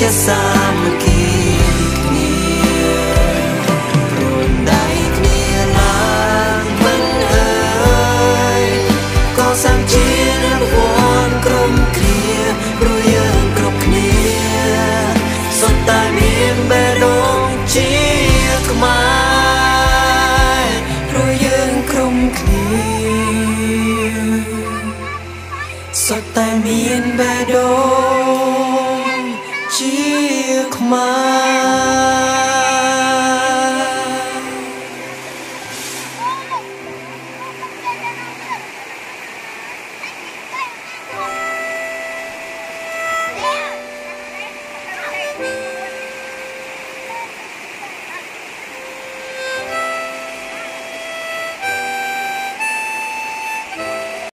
សាមគ្គីគ្នារួនដៃគ្នាឡើងមិនអើយកសាងជារង្វាន់ក្រុមគ្នាព្រោះយើងគ្រប់គ្នាសុទ្ធតែមានបេះដូងជាខ្មែរព្រោះយើងក្រុមគ្នាសុទ្ធតែមានបេះដូងជាខ្មែរ